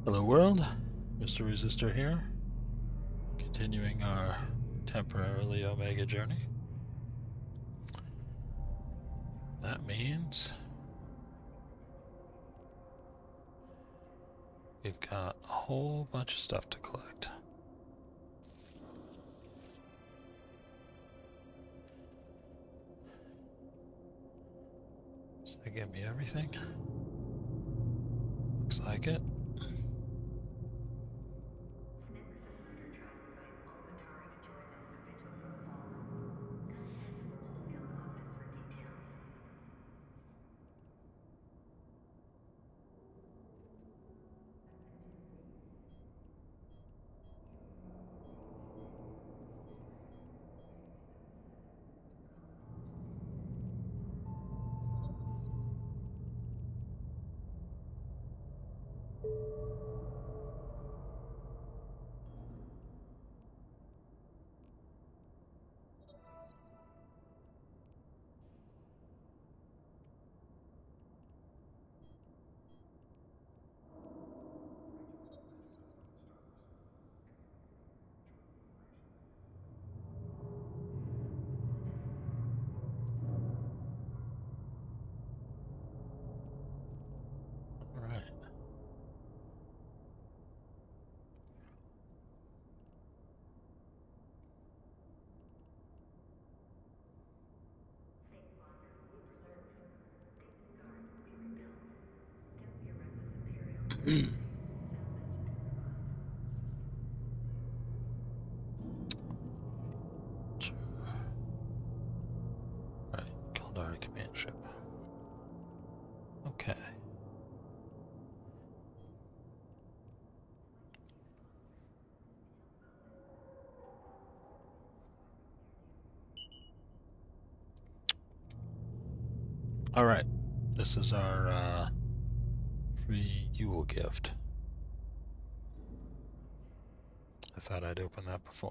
Hello world, Mr. Resistor here, continuing our temporarily Omega journey. That means we've got a whole bunch of stuff to collect. Does that give me everything? Looks like it. All right. Right, Kaldari command ship. Okay. All right, this is our free Yule gift. I thought I'd open that before.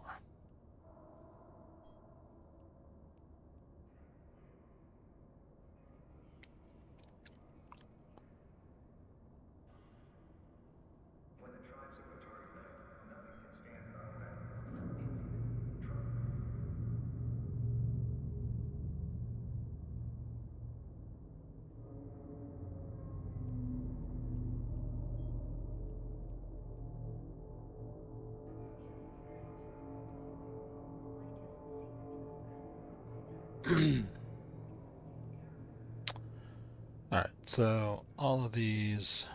Alright, so all of these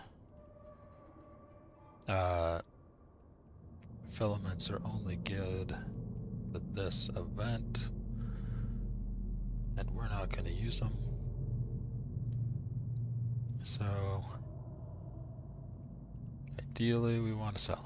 filaments are only good for this event, and we're not going to use them. So ideally we want to sell them.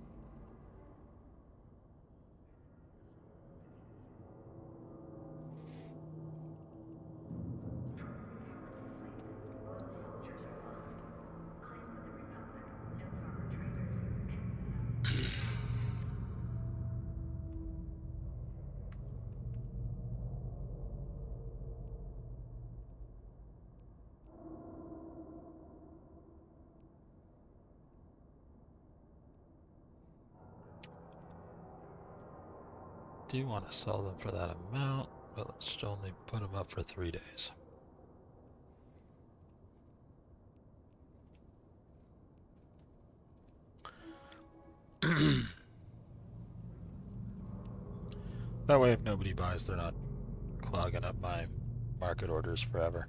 Do want to sell them for that amount, but let's only put them up for 3 days. That way if nobody buys, they're not clogging up my market orders forever.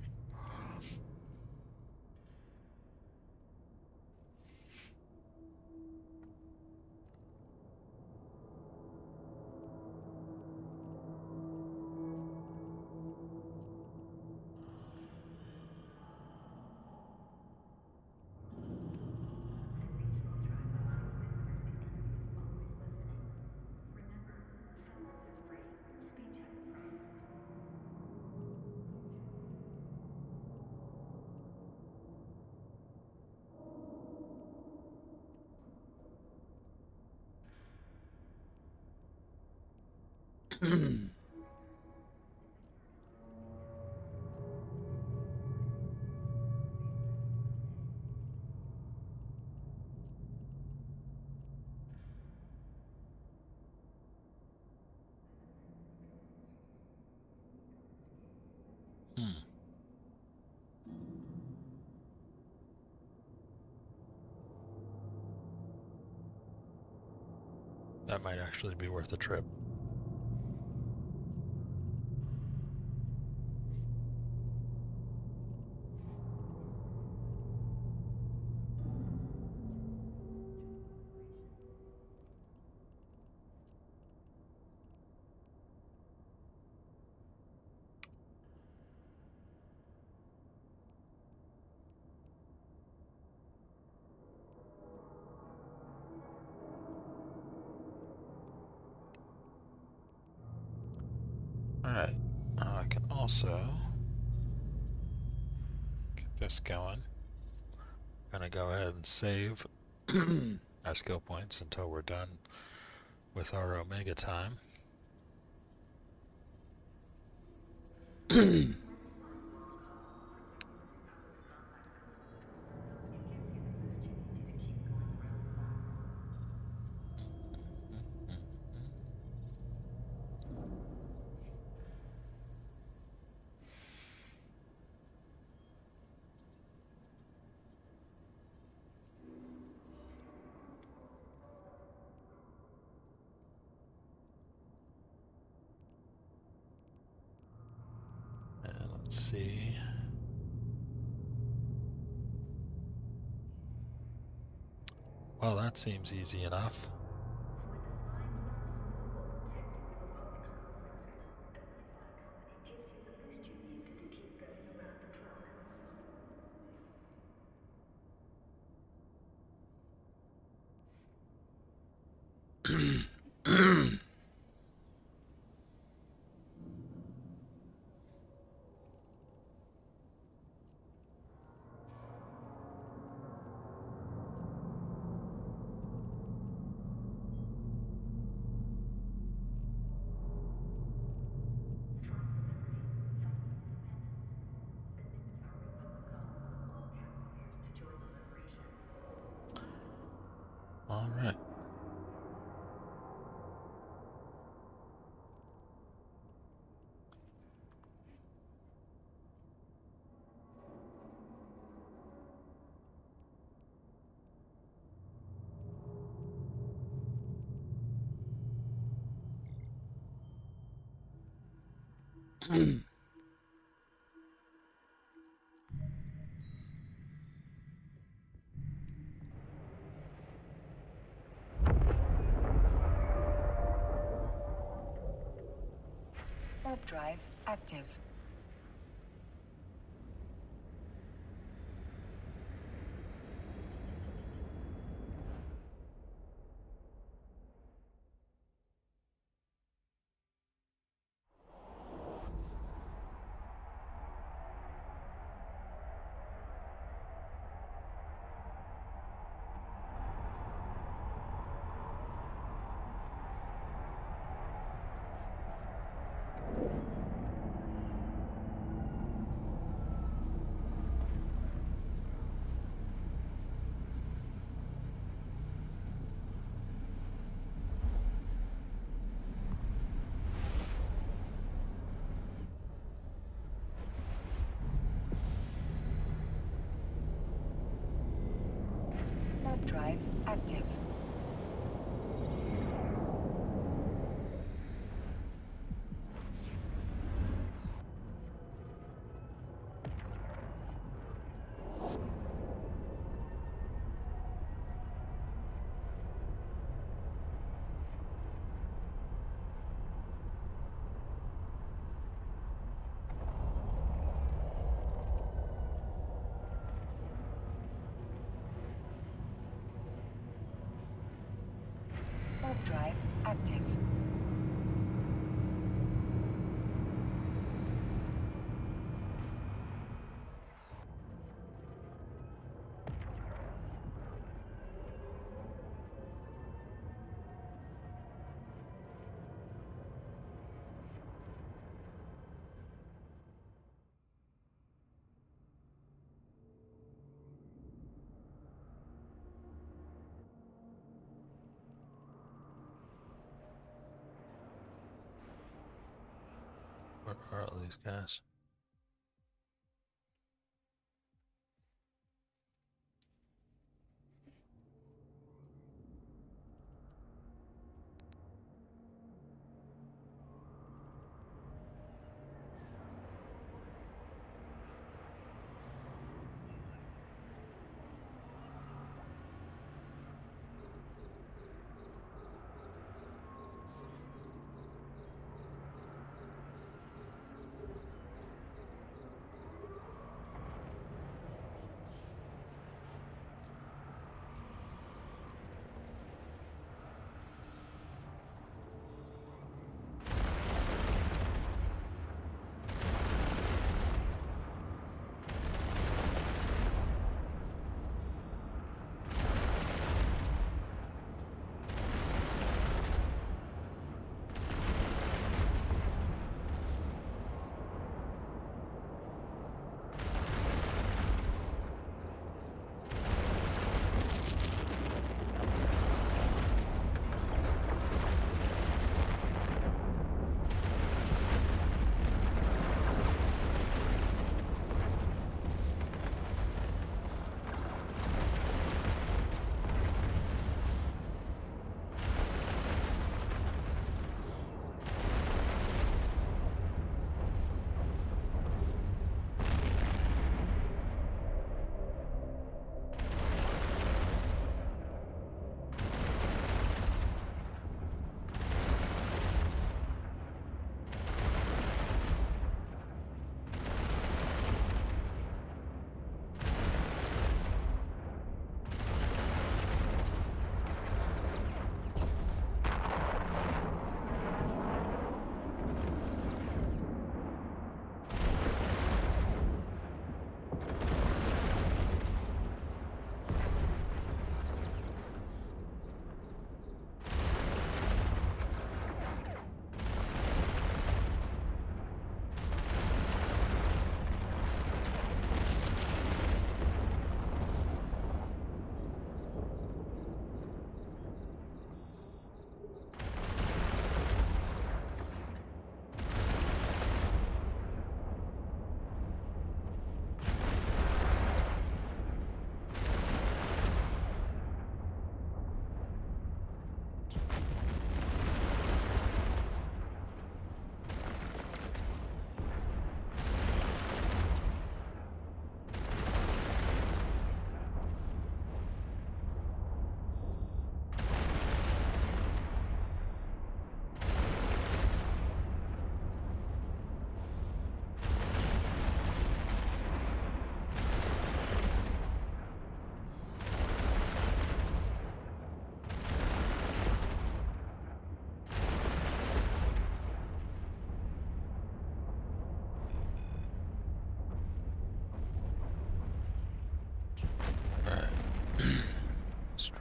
That might actually be worth the trip. Alright, I can also get this going. I'm gonna go ahead and save our skill points until we're done with our Omega time. And let's see. Well, that seems easy enough. All right. Warp drive active. Warp drive active. Warp drive active. Where are all these guys?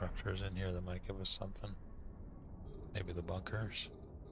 structures in here that might give us something. Maybe the bunkers.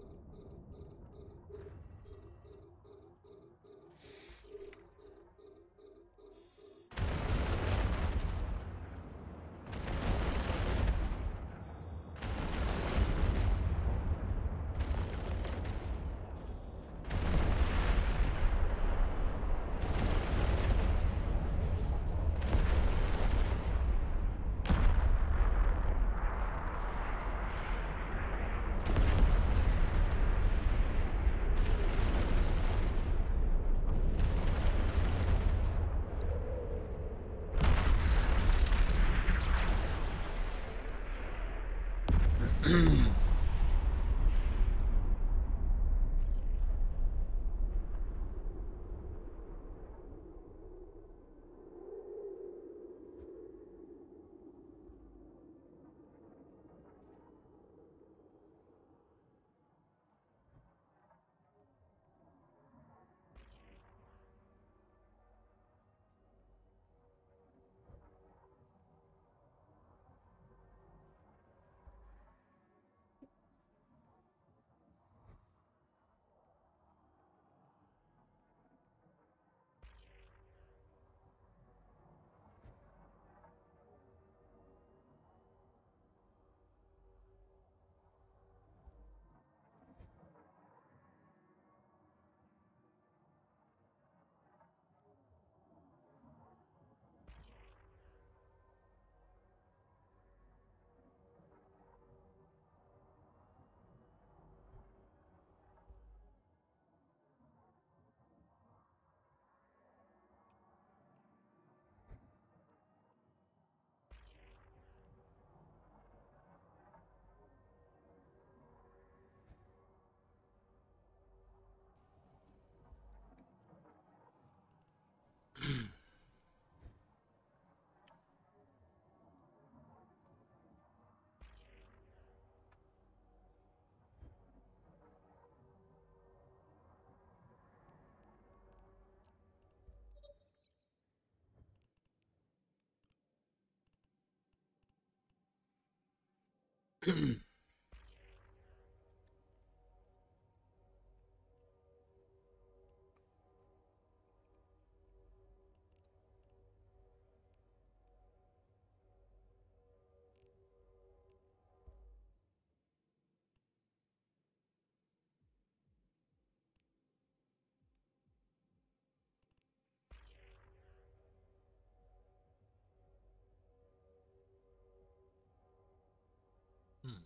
Hmm.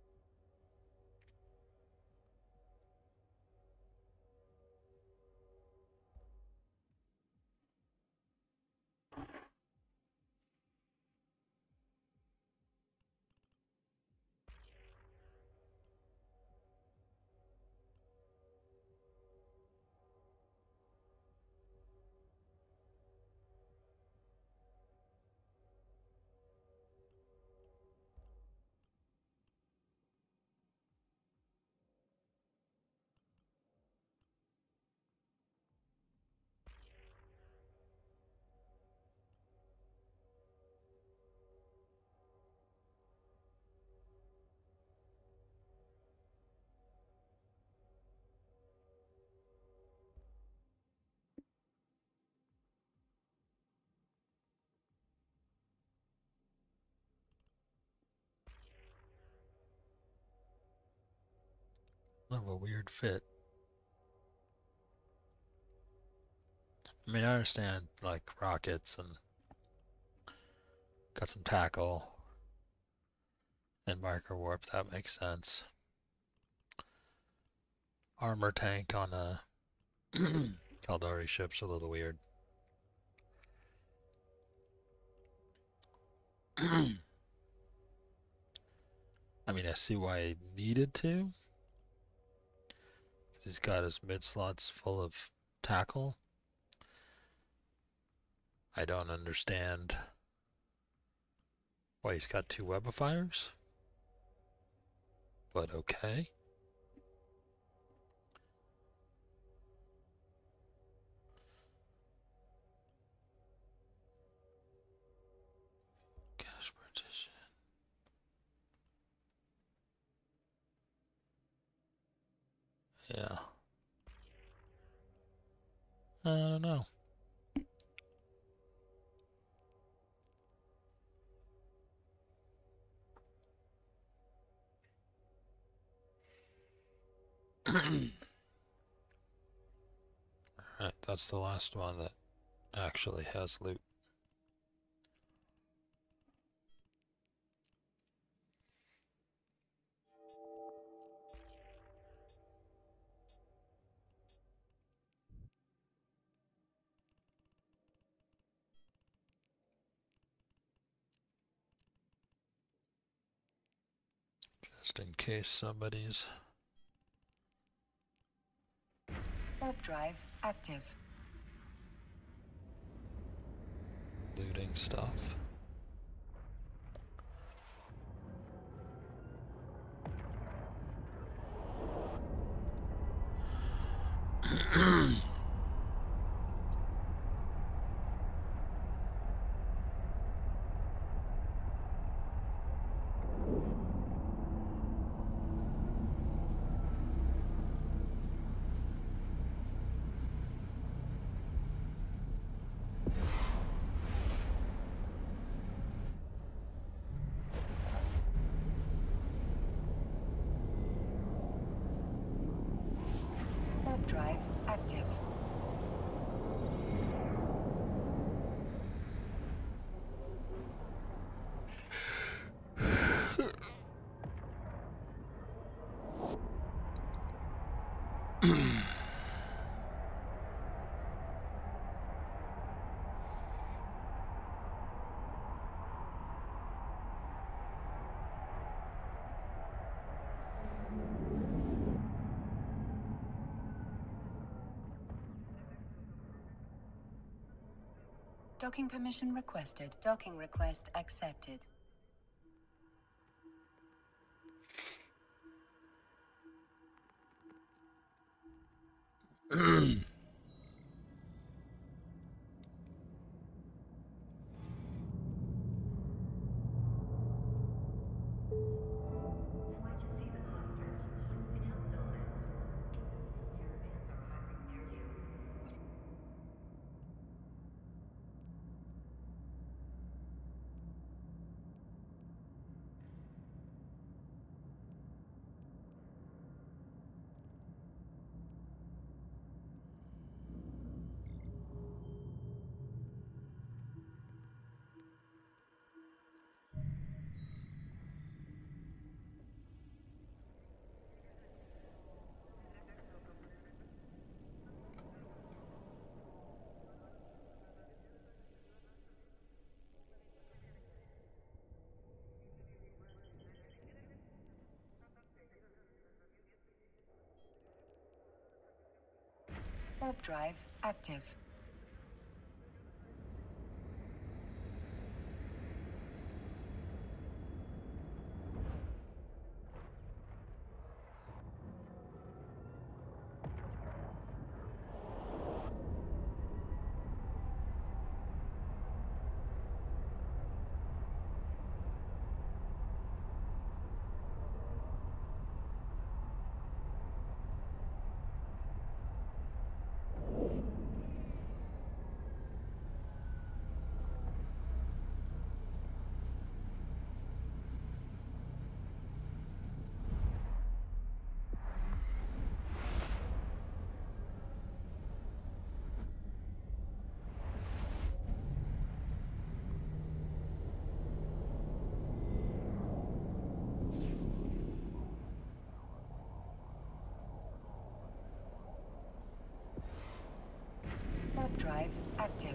Kind of a weird fit. I mean, I understand, like, rockets and got some tackle and micro warp. That makes sense. Armor tank on a Caldari ship's a little weird. I mean, I see why he needed to. Because he's got his mid slots full of tackle. I don't understand why he's got 2 webifiers. But okay. Cash partition. I don't know. Alright, that's the last one that actually has loot. Just in case somebody's... Warp drive active. looting stuff. Warp drive active. Docking permission requested. Docking request accepted. Warp drive active. Warp drive active.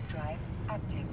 Warp drive active.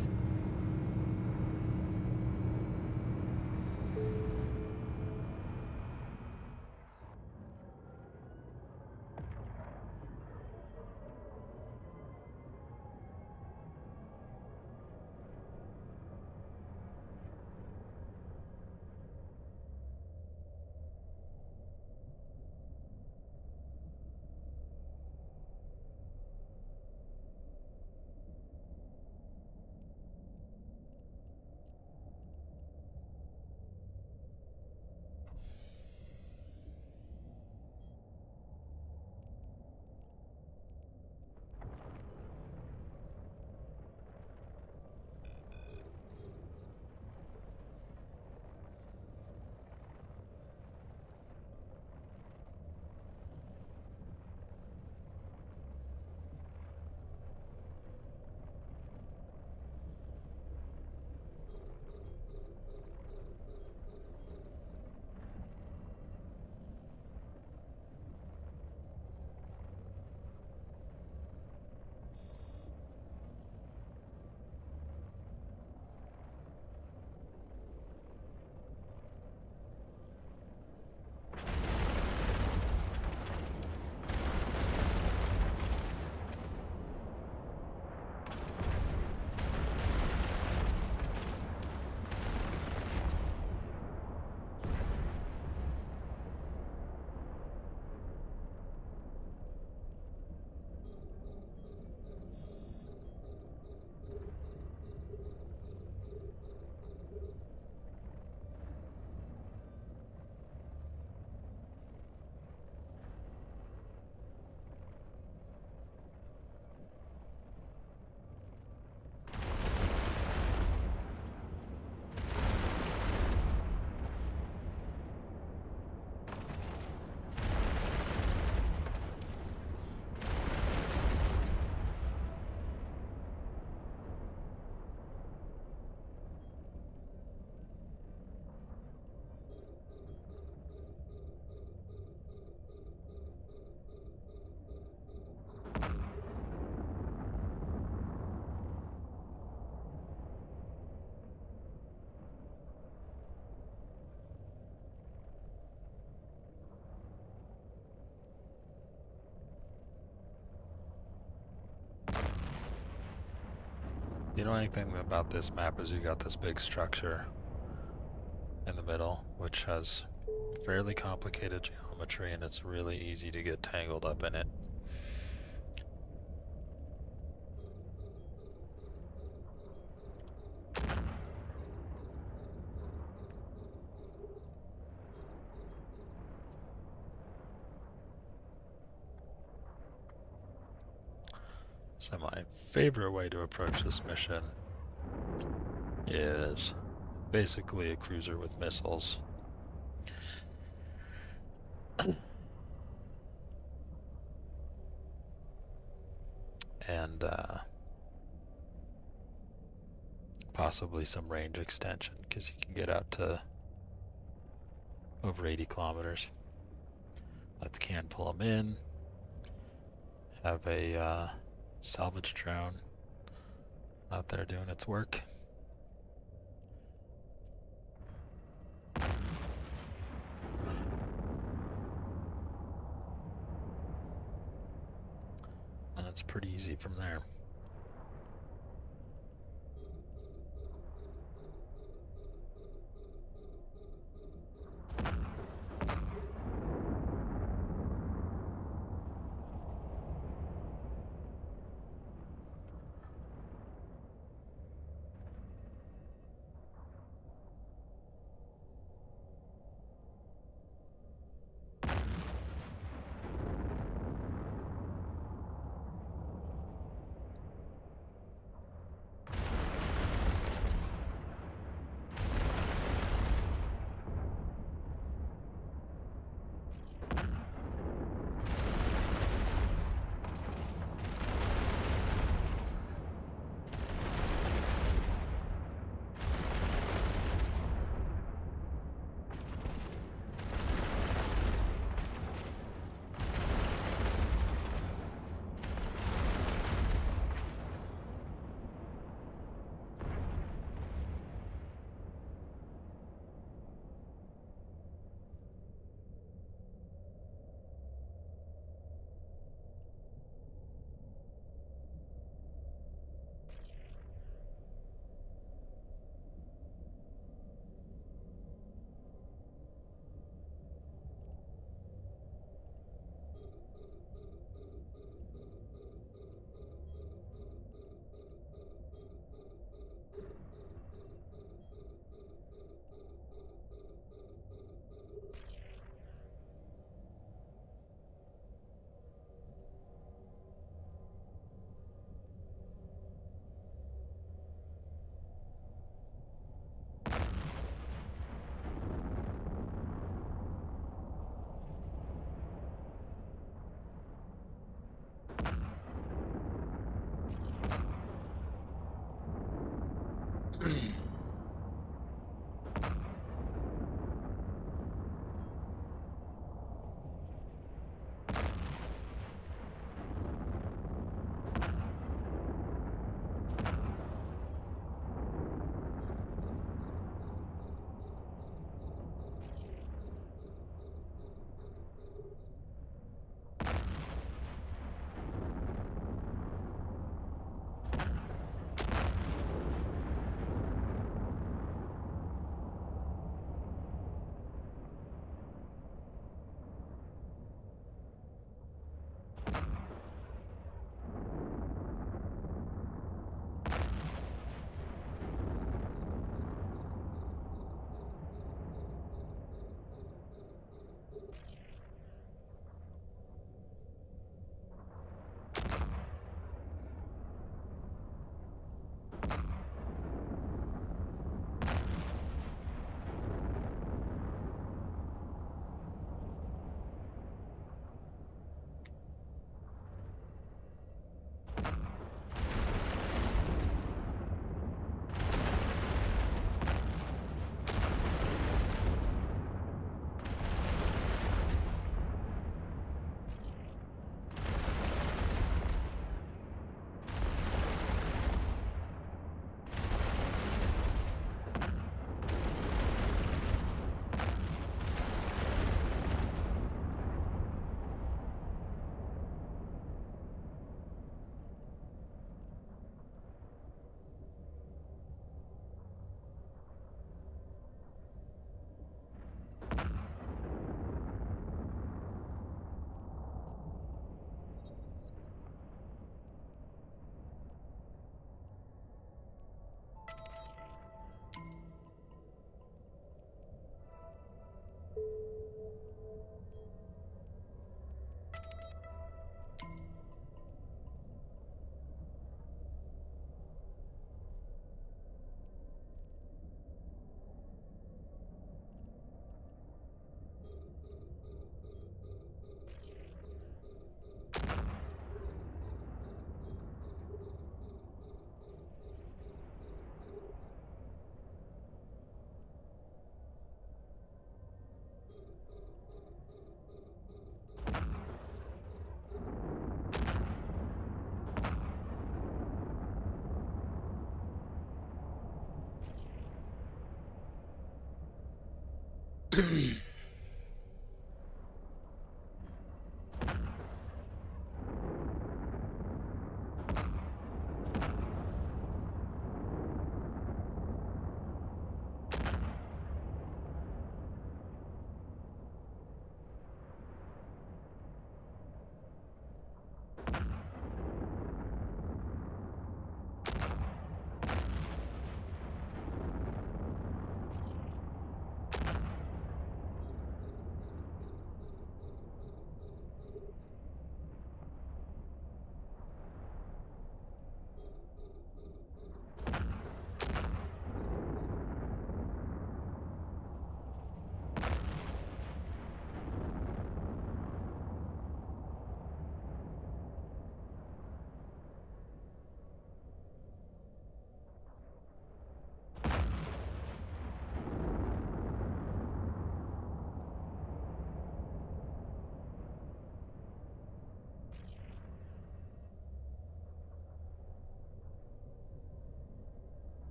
You know anything about this map is you got this big structure in the middle, which has fairly complicated geometry, and it's really easy to get tangled up in it. So my favorite way to approach this mission is basically a cruiser with missiles. And possibly some range extension, because you can get out to over 80 kilometers. Let's can pull them in. Have a salvage drone out there doing its work. And it's pretty easy from there.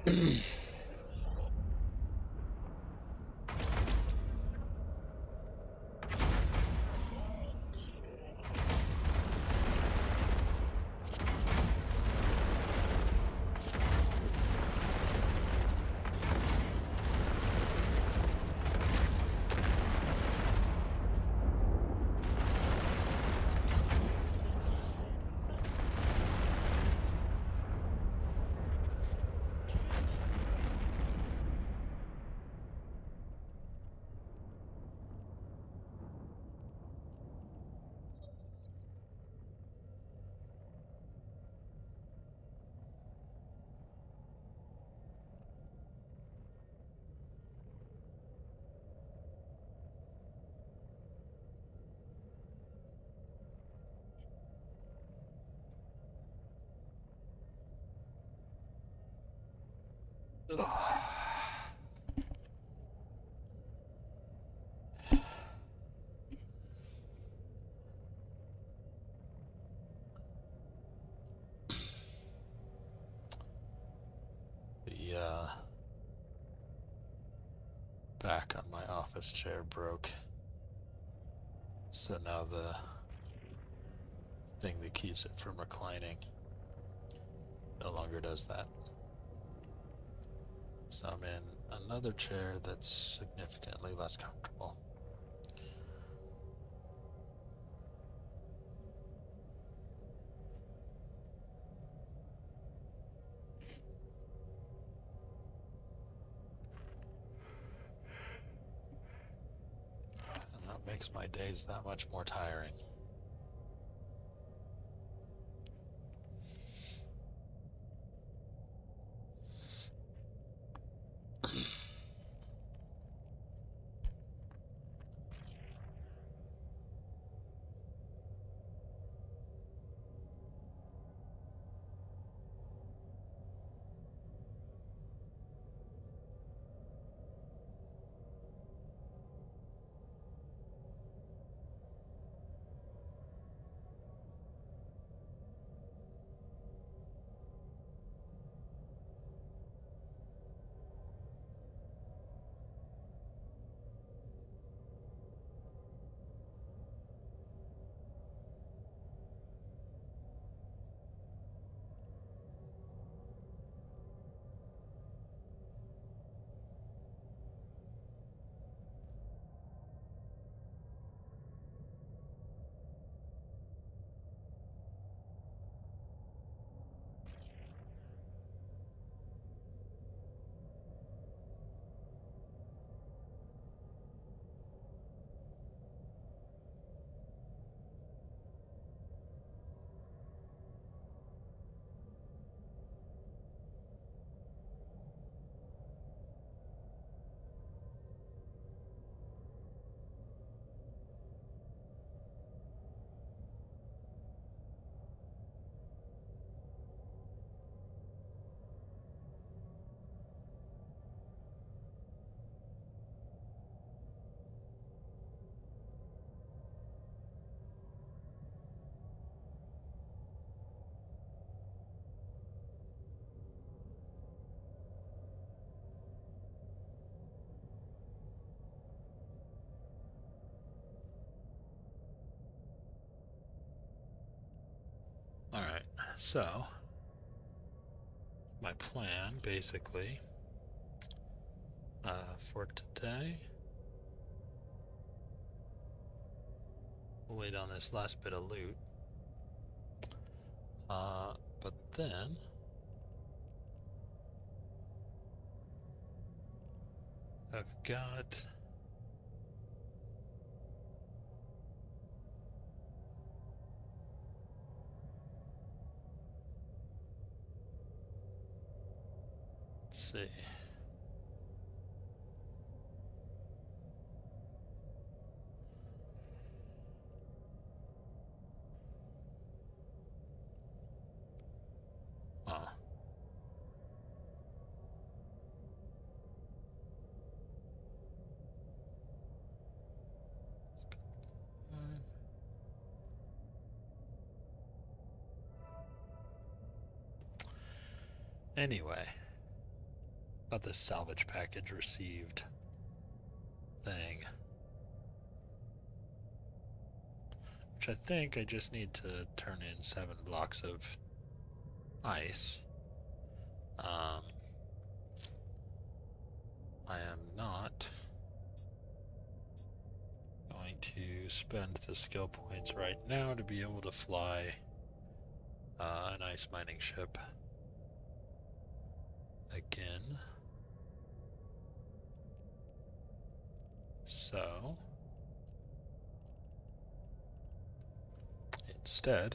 The back on my office chair broke. So now the thing that keeps it from reclining no longer does that. So I'm in another chair that's significantly less comfortable. And that makes my days that much more tiring. Alright, so my plan basically for today, we'll wait on this last bit of loot, but then I've got let's see. Oh. Anyway, about this salvage package received thing. Which I think I just need to turn in 7 blocks of ice. I am not going to spend the skill points right now to be able to fly an ice mining ship again. So instead,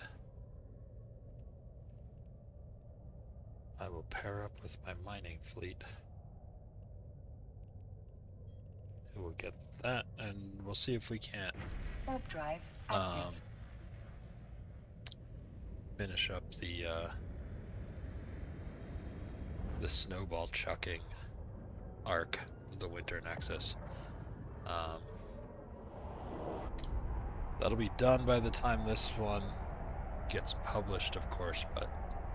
I will pair up with my mining fleet. We'll get that, and we'll see if we can't Warp drive active. finish up the snowball chucking arc of the Winter Nexus. That'll be done by the time this one gets published, of course, but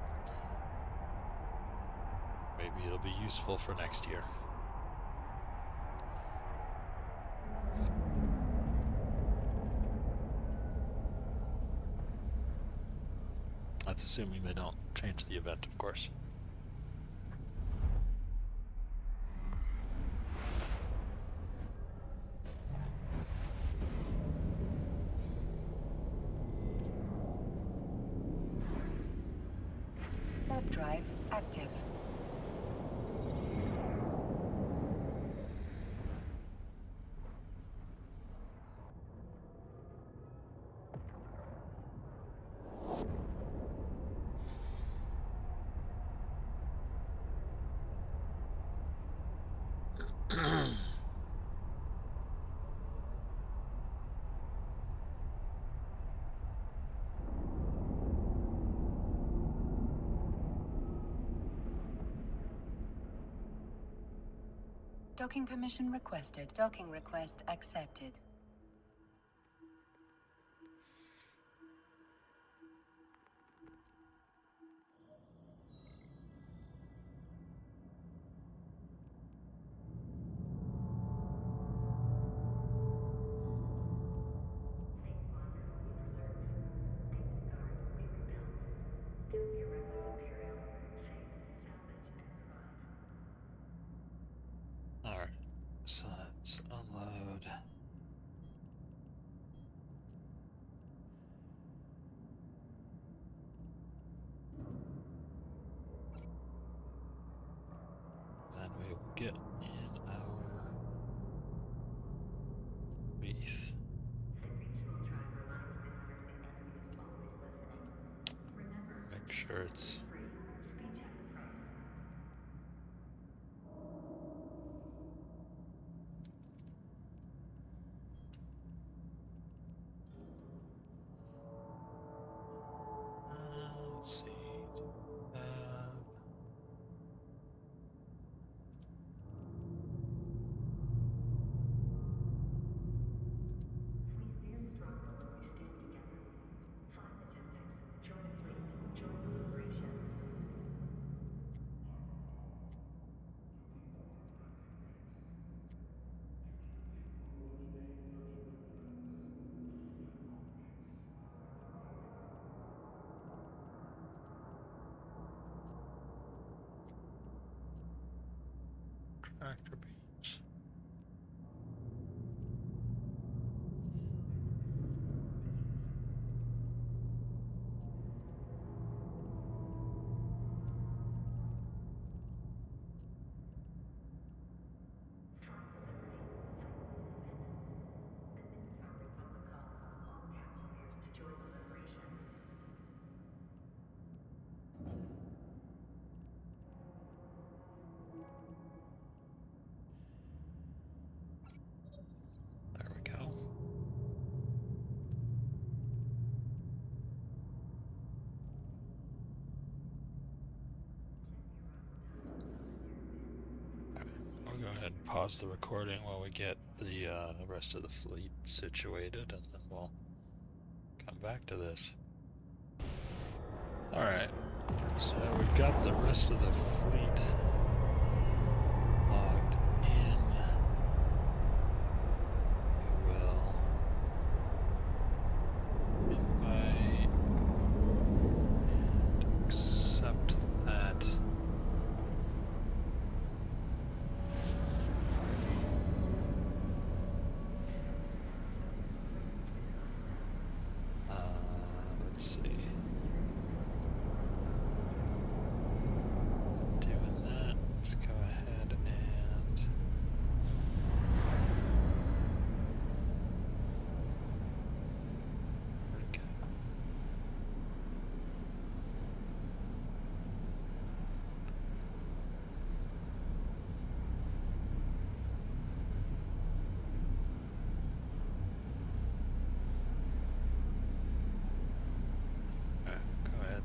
maybe it'll be useful for next year. That's assuming they don't change the event, of course. Warp drive active. Docking permission requested. Docking request accepted. Alright, so let's unload. Then we will get in our wreath. Make sure it's let's see. Tractor beams. There we go. I'll go ahead and pause the recording while we get the rest of the fleet situated, and then we'll come back to this. Alright, so we've got the rest of the fleet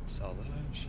Sell those.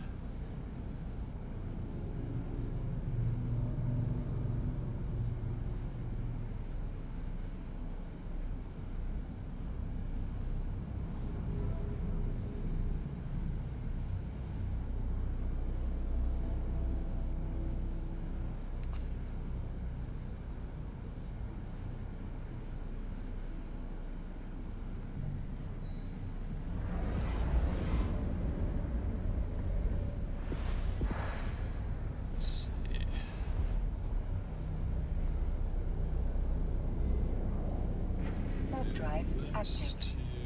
Drive active.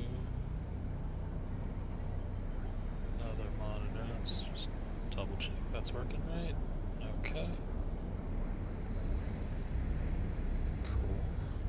Another monitor. Let's just double check that's working right. Okay. Cool.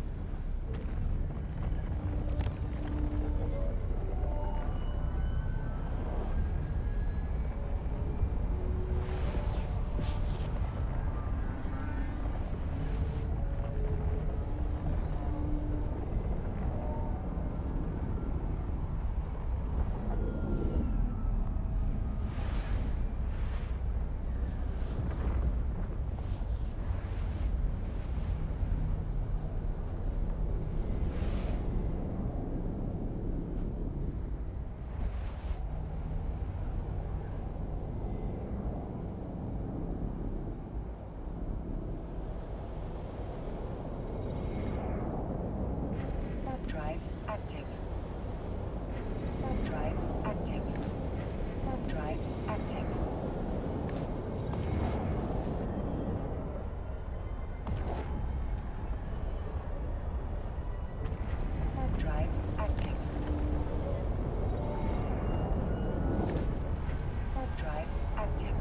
Drive active. Drive active. Drive active. Drive active. Drive active.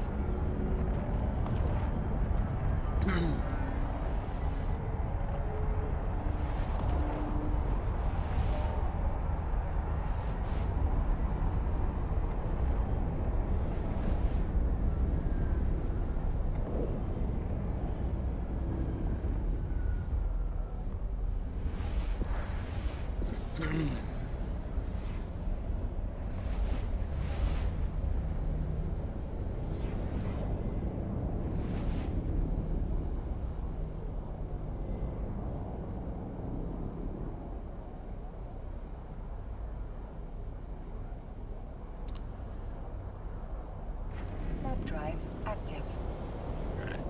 Drive active. Right.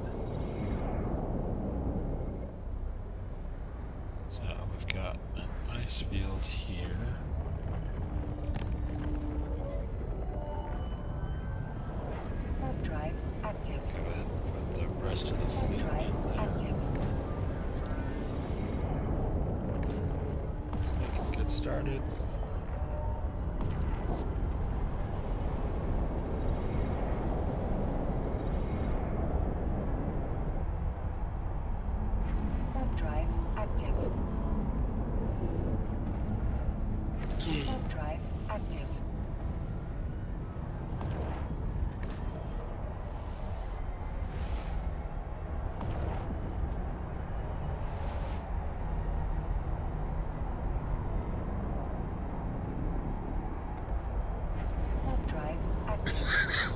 So we've got an ice field here. Drive active. Go ahead and put the rest of the fleet Drive in there. active. So they can get started. Drive active. Drive active. Drive active.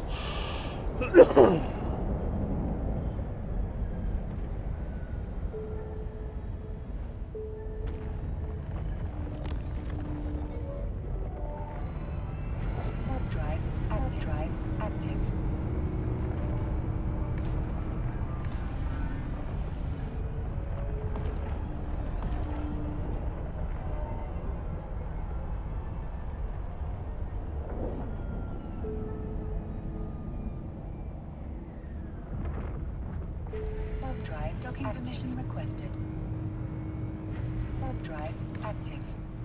Drive active. Drive active. Drive docking permission requested. Drive active.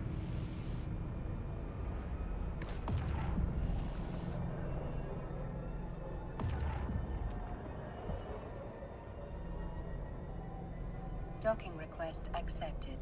Docking request accepted.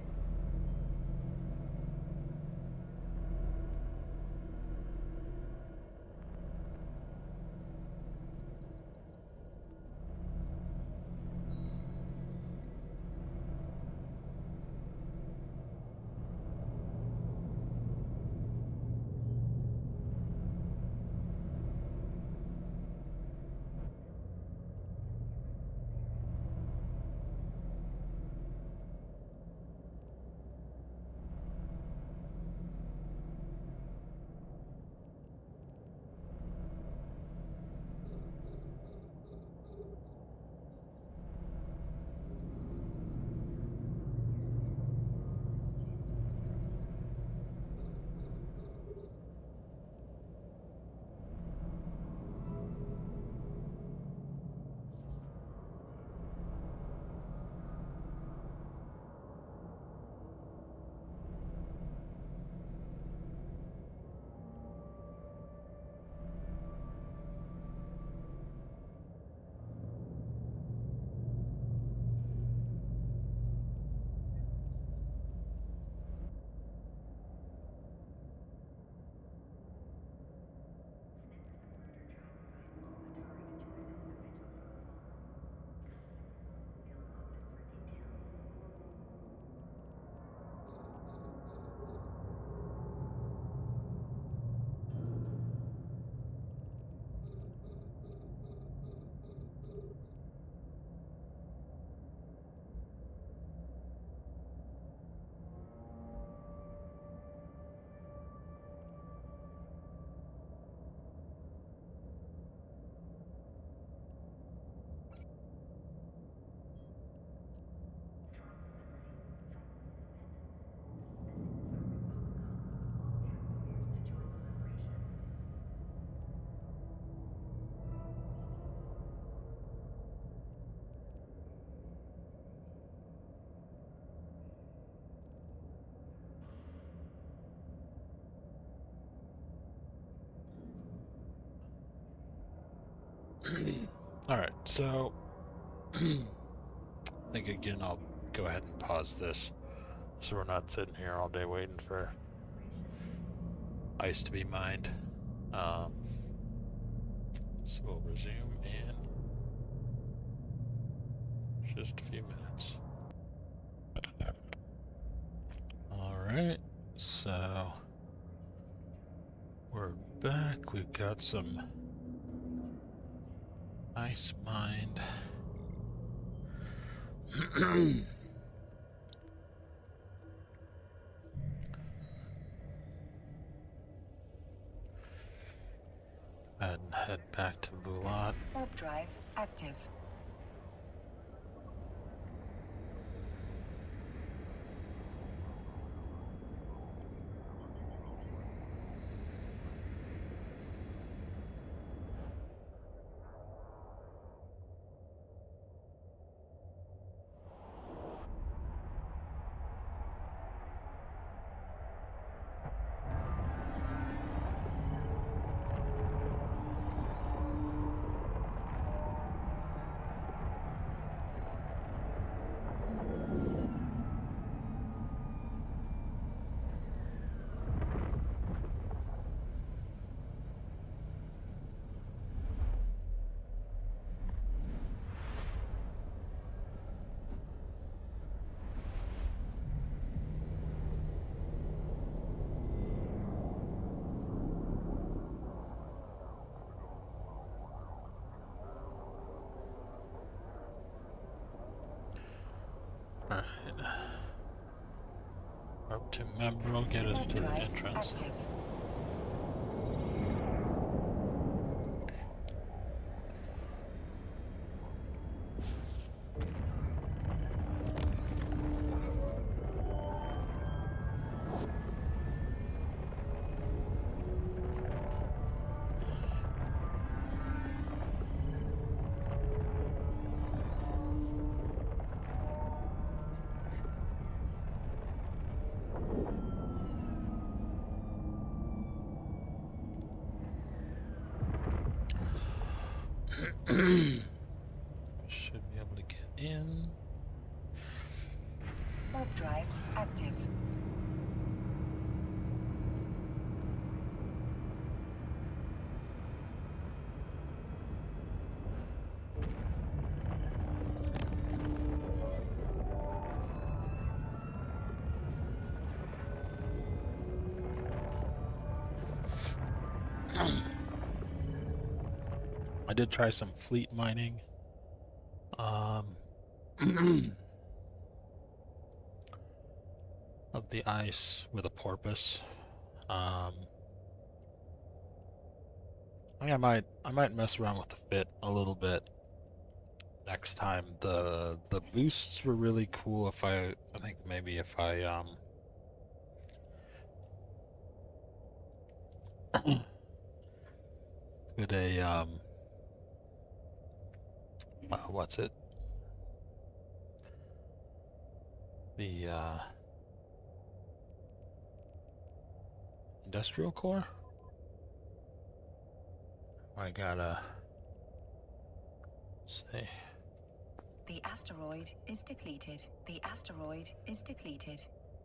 Alright, so I think again I'll go ahead and pause this so we're not sitting here all day waiting for ice to be mined. So we'll resume in just a few minutes. Alright, so we're back. We've got some ice mined. And head back to Bulat. Warp drive active. Alright. Up to member will get us Warp to the drive entrance. active. Should be able to get in. Warp drive active. I did try some fleet mining. Of the ice with a porpoise. I think I might mess around with the fit a little bit next time. The boosts were really cool. I think maybe if I put a what's it? The industrial core? I gotta say. The asteroid is depleted. The asteroid is depleted.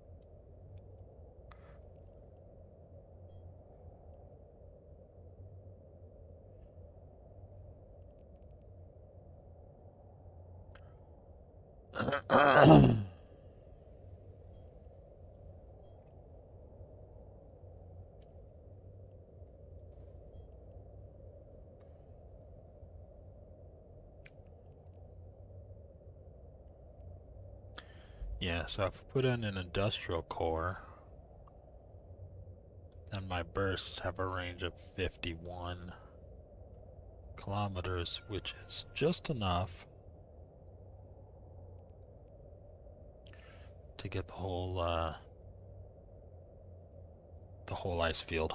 Yeah, so if I put in an industrial core, then my bursts have a range of 51 kilometers, which is just enough to get the whole ice field.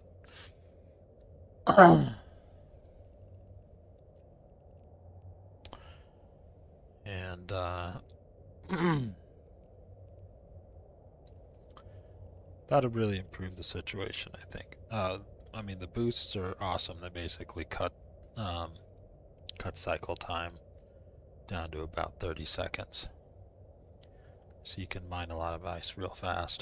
And that'll really improve the situation, I think. I mean, the boosts are awesome. They basically cut cut cycle time down to about 30 seconds. So you can mine a lot of ice real fast.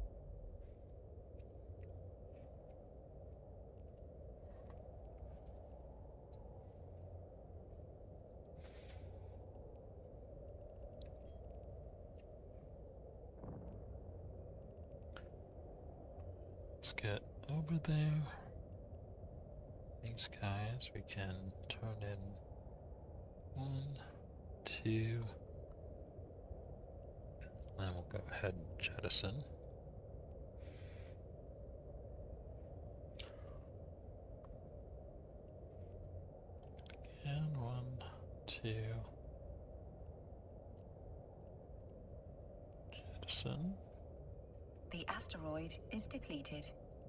Let's get over there. These guys we can turn in 1, 2, then we'll go ahead and jettison. And 1, 2, jettison. The asteroid is depleted.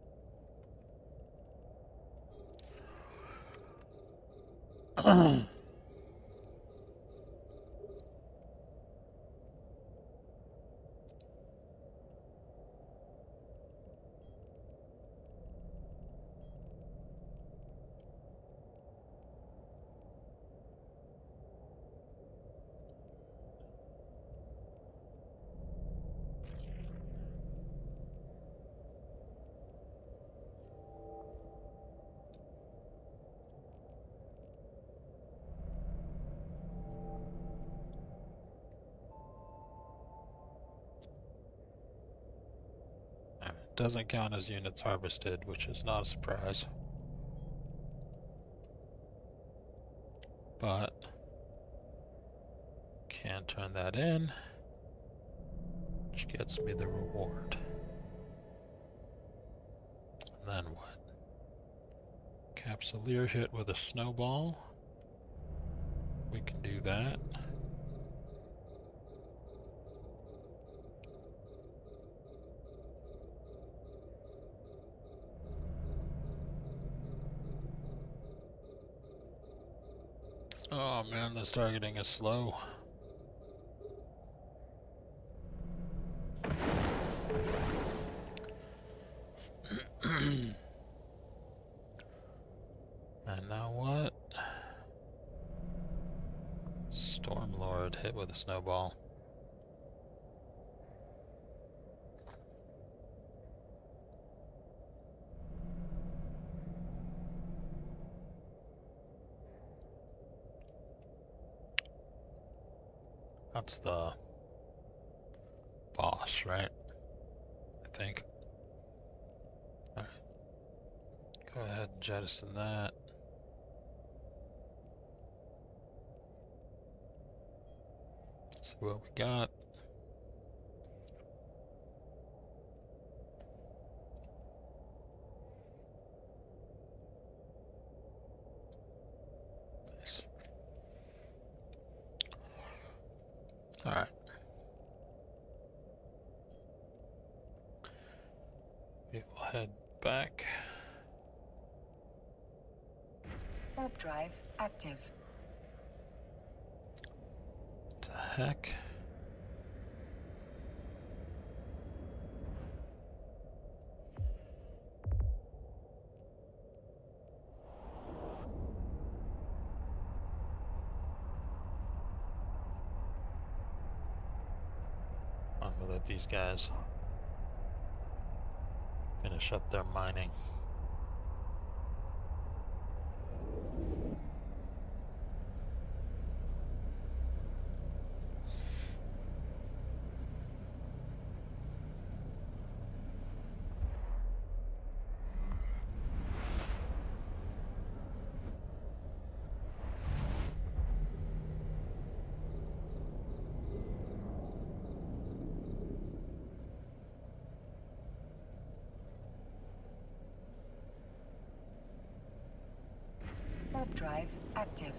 Doesn't count as units harvested, which is not a surprise. But can turn that in, which gets me the reward. And then what? Capsuleer hit with a snowball. We can do that. Oh man, this targeting is slow. And now what? Stormlord hit with a snowball. That's the boss, right? I think. Alright. Go ahead and jettison that. See what we got. Nice. Alright. We will head back. Warp drive active. What the heck? I'm gonna let these guys finish up their mining. Warp drive active.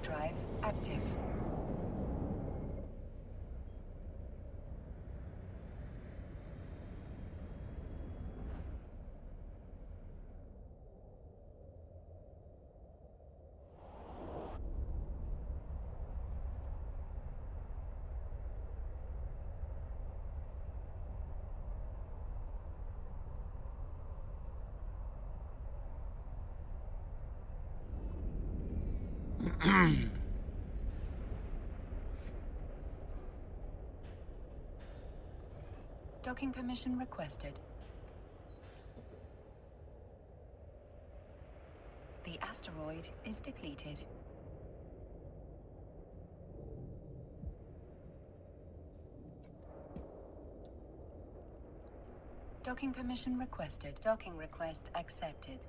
drive active. Docking permission requested. The asteroid is depleted. Docking permission requested. Docking request accepted.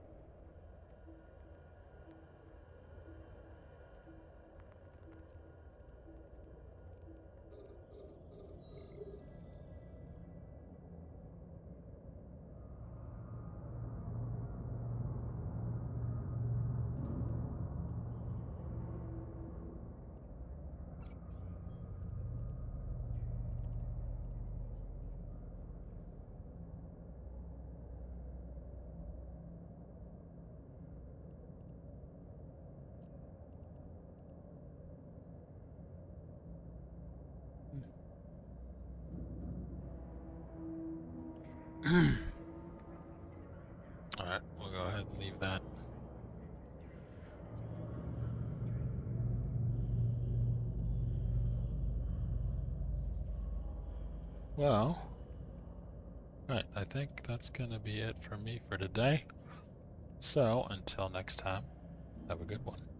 Alright, we'll go ahead and leave that. Well, right, I think that's gonna be it for me for today. So, until next time, have a good one.